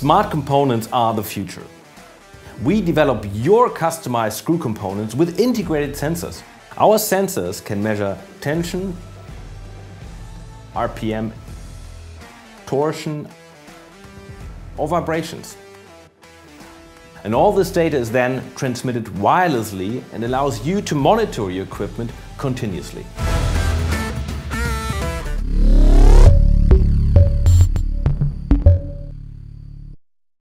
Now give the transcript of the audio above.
Smart components are the future. We develop your customized screw components with integrated sensors. Our sensors can measure tension, RPM, torsion, or vibrations. And all this data is then transmitted wirelessly and allows you to monitor your equipment continuously.